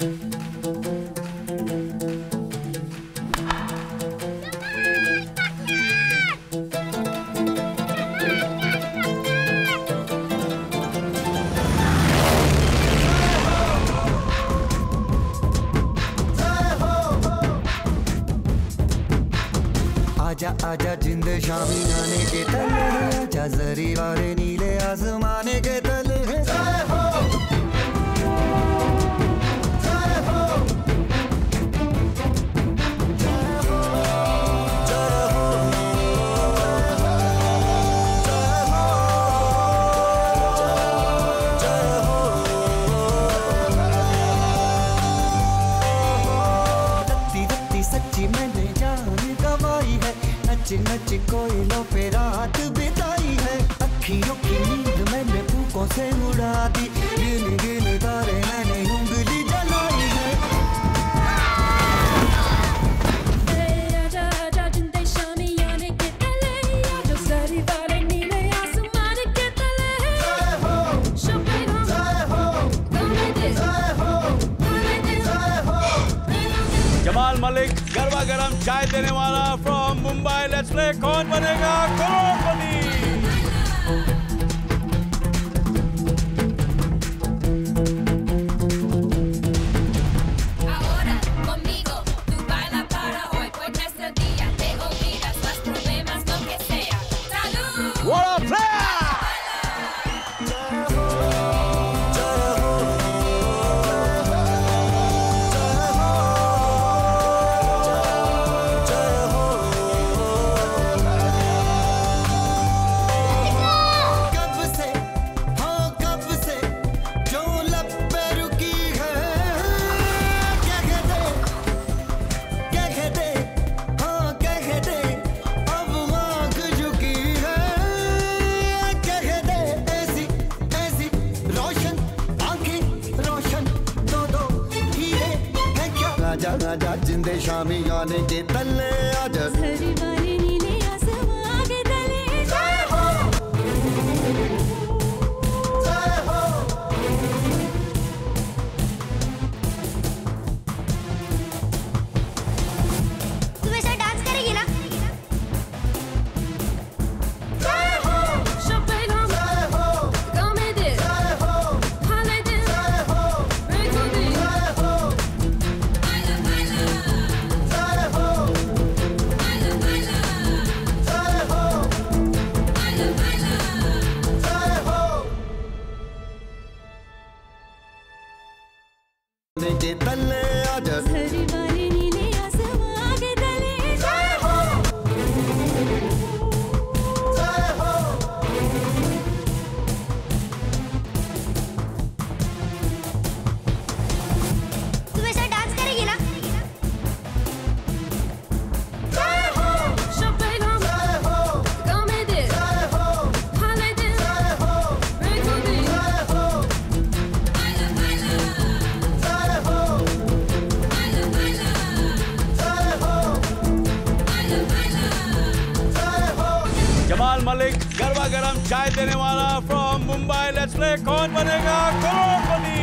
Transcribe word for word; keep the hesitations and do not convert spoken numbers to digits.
आजा आजा जिंद शामी आने के तले, आजा जरी वाले नीले आसमाने के तले। जय हो जय हो जय हो जय हो जय हो रत्ती रत्ती सच्ची मैंने जान गवाई है, नच नच कोयलों पे रात बिताई है। अखियों की नींद मैंने फूकों से उड़ा दी, गिन गिन तारे मैंने उंगली जलाई है। आजा आजा जिंदे शामी आने के तले, आजा जरी वाले नीले आसमान के तले। जय हो शोपेगा जय हो गाने दे जय हो गाने दे जय हो। जमाल मलिक गरबा गरम चाय देने वाला फ्रॉम मुंबई। लेट्स प्ले कौन बनेगा करोड़पति। Ahora conmigo tú baila para hoy, porque este día te olvidas los problemas, lo que sea. ¡Salud! What a player! आजा आजा जिंदे शामी आने के तले, आजा जरी वाले नीले आसमान के तले। जय हो जय हो तू ऐसा डांस करेगी ना? जय हो शोपेगा जय हो गाने दे जय हो हाले दे जय हो रेको दे जय हो बाila बाila जय हो बाila बाila जय हो बाila बाila जय हो के तले, आजा जरी वाले नीले आसमान के तले। जय हो जय हो तू ऐसा डांस करेगी ना? जय हो शोपेगा जय हो गाने दे जय हो हाले दे जय हो रेको दे जय हो बाila बाila जय हो बाila बाila जय हो बाila बाila जय हो। जमाल मलिक गरबा गरम चाय देने वाला फ्रॉम मुंबई। लेट्स प्ले कौन बनेगा करोड़पति।